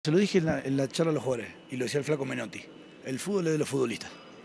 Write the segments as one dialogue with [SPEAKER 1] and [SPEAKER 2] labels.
[SPEAKER 1] Se lo dije en la charla a los jugadores y lo decía el flaco Menotti. El fútbol es de los futbolistas.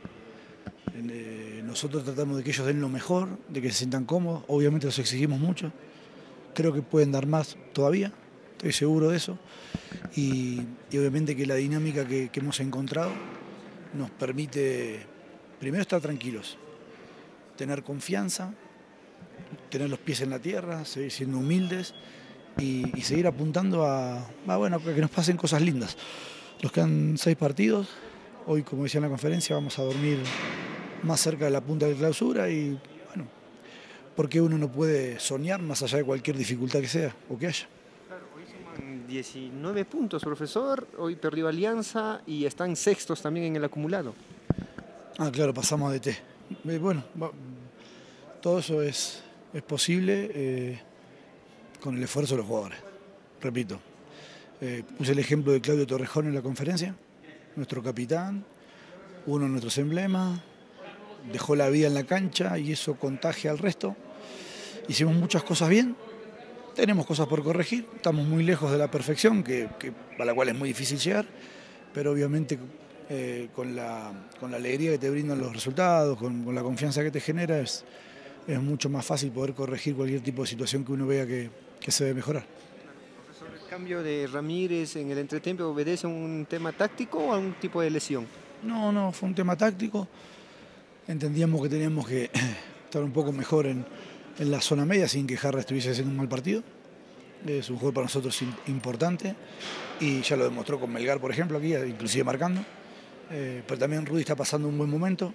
[SPEAKER 1] Nosotros tratamos de que ellos den lo mejor, de que se sientan cómodos. Obviamente los exigimos mucho. Creo que pueden dar más todavía, estoy seguro de eso. Y obviamente que la dinámica que hemos encontrado nos permite, primero, estar tranquilos, tener confianza, tener los pies en la tierra, seguir siendo humildes y seguir apuntando a que nos pasen cosas lindas. Nos quedan 6 partidos. Hoy, como decía en la conferencia, vamos a dormir más cerca de la punta de clausura y, bueno, porque uno no puede soñar más allá de cualquier dificultad que sea o que haya.
[SPEAKER 2] Claro, hoy suman 19 puntos, profesor. Hoy perdió Alianza y están sextos también en el acumulado.
[SPEAKER 1] Ah, claro, pasamos de T. Bueno, todo eso es posible con el esfuerzo de los jugadores. Repito, puse el ejemplo de Claudio Torrejón en la conferencia, nuestro capitán, uno de nuestros emblemas, dejó la vida en la cancha y eso contagia al resto. Hicimos muchas cosas bien, tenemos cosas por corregir, estamos muy lejos de la perfección, a la cual es muy difícil llegar, pero obviamente con la alegría que te brindan los resultados, con la confianza que te genera, es mucho más fácil poder corregir cualquier tipo de situación que uno vea que se debe mejorar.
[SPEAKER 2] Profesor, ¿el cambio de Ramírez en el entretiempo obedece a un tema táctico o a un tipo de lesión?
[SPEAKER 1] No, fue un tema táctico. Entendíamos que teníamos que estar un poco mejor en la zona media sin que Jarra estuviese haciendo un mal partido. Es un juego para nosotros importante y ya lo demostró con Melgar, por ejemplo, aquí, inclusive marcando. Pero también Rudy está pasando un buen momento.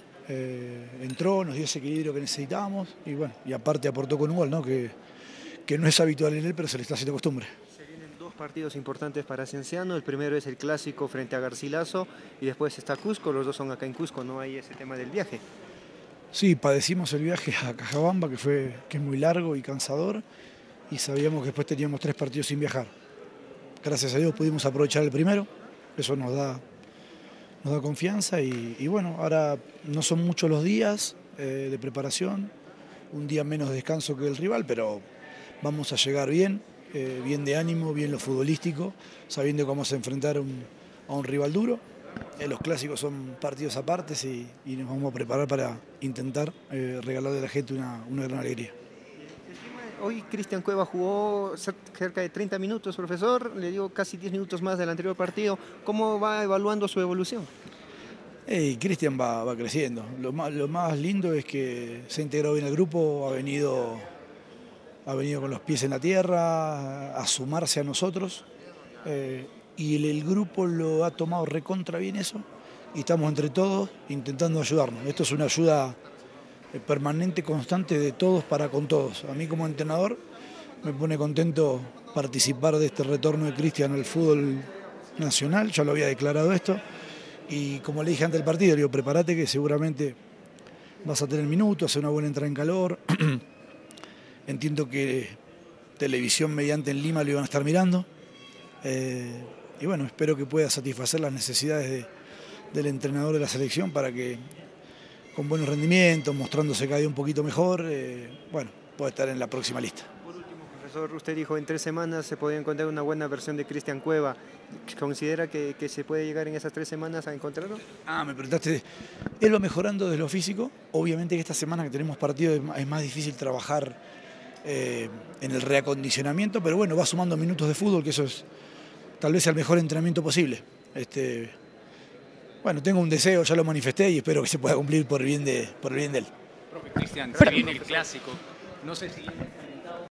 [SPEAKER 1] Entró, nos dio ese equilibrio que necesitábamos y bueno, y aparte aportó con un gol, ¿no? que no es habitual en él, pero se le está haciendo costumbre.
[SPEAKER 2] Se vienen 2 partidos importantes para Cienciano. El primero es el clásico frente a Garcilaso y después está Cusco. Los dos son acá en Cusco, no hay ese tema del viaje.
[SPEAKER 1] Sí, padecimos el viaje a Cajabamba, que es muy largo y cansador, y sabíamos que después teníamos 3 partidos sin viajar. Gracias a Dios pudimos aprovechar el primero, eso nos da confianza y bueno, ahora no son muchos los días de preparación, un día menos de descanso que el rival, pero vamos a llegar bien, bien de ánimo, bien lo futbolístico, sabiendo que vamos a enfrentar a un rival duro. Los clásicos son partidos aparte y nos vamos a preparar para intentar regalarle a la gente una gran alegría.
[SPEAKER 2] Hoy Cristian Cueva jugó cerca de 30 minutos, profesor, le dio casi 10 minutos más del anterior partido. ¿Cómo va evaluando su evolución?
[SPEAKER 1] Cristian va creciendo. Lo más lindo es que se ha integrado bien al grupo, ha venido con los pies en la tierra, a sumarse a nosotros. Y el grupo lo ha tomado recontra bien eso y estamos entre todos intentando ayudarnos. Esto es una ayuda permanente, constante de todos para con todos. A mí como entrenador me pone contento participar de este retorno de Cristian al fútbol nacional, ya lo había declarado esto, y como le dije antes del partido, le digo, prepárate que seguramente vas a tener minutos, hacer una buena entrada en calor. Entiendo que televisión mediante en Lima lo iban a estar mirando. Y bueno, espero que pueda satisfacer las necesidades del entrenador de la selección para que con buenos rendimientos, mostrándose cada día un poquito mejor, bueno, pueda estar en la próxima lista.
[SPEAKER 2] Por último, profesor, usted dijo en 3 semanas se podía encontrar una buena versión de Cristian Cueva. ¿Considera que se puede llegar en esas 3 semanas a encontrarlo?
[SPEAKER 1] Me preguntaste, él va mejorando desde lo físico. Obviamente que esta semana que tenemos partido es más difícil trabajar en el reacondicionamiento, pero bueno, va sumando minutos de fútbol, que eso es tal vez el mejor entrenamiento posible. Bueno, tengo un deseo, ya lo manifesté y espero que se pueda cumplir por el bien de él.
[SPEAKER 3] Profe Cristian, se viene el clásico. No sé si